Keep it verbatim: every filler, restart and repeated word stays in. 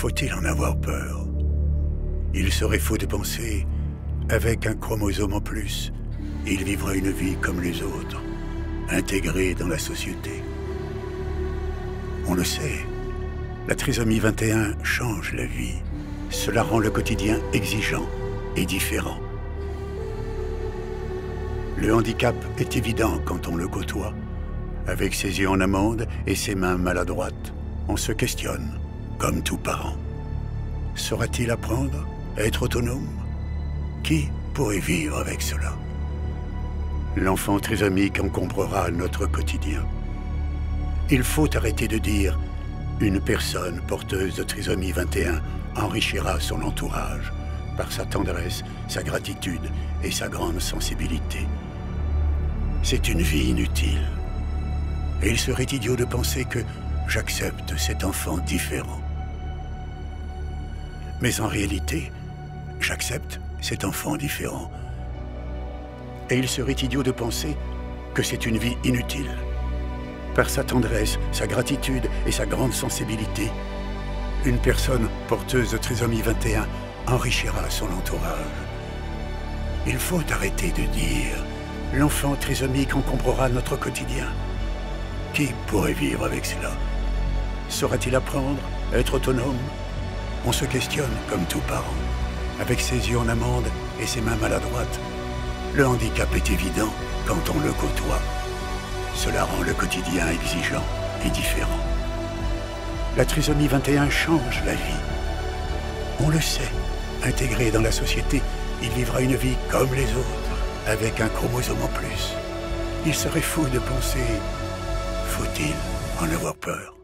Faut-il en avoir peur? Il serait faux de penser, avec un chromosome en plus, il vivra une vie comme les autres, intégré dans la société. On le sait, la trisomie vingt et un change la vie. Cela rend le quotidien exigeant et différent. Le handicap est évident quand on le côtoie. Avec ses yeux en amande et ses mains maladroites, on se questionne, comme tout parent. Saura-t-il apprendre à être autonome? Qui pourrait vivre avec cela? L'enfant trisomique encombrera notre quotidien. Il faut arrêter de dire « une personne porteuse de trisomie vingt et un enrichira son entourage par sa tendresse, sa gratitude et sa grande sensibilité ». C'est une vie inutile. Et il serait idiot de penser que j'accepte cet enfant différent. Mais en réalité, j'accepte cet enfant différent. Et il serait idiot de penser que c'est une vie inutile. Par sa tendresse, sa gratitude et sa grande sensibilité, une personne porteuse de trisomie vingt et un enrichira son entourage. Il faut arrêter de dire « l'enfant trisomique encombrera notre quotidien ». Qui pourrait vivre avec cela? Saura-t-il apprendre à être autonome? On se questionne comme tout parent. Avec ses yeux en amande et ses mains maladroites, le handicap est évident quand on le côtoie. Cela rend le quotidien exigeant et différent. La trisomie vingt et un change la vie. On le sait, intégré dans la société, il vivra une vie comme les autres, avec un chromosome en plus. Il serait fou de penser, faut-il en avoir peur?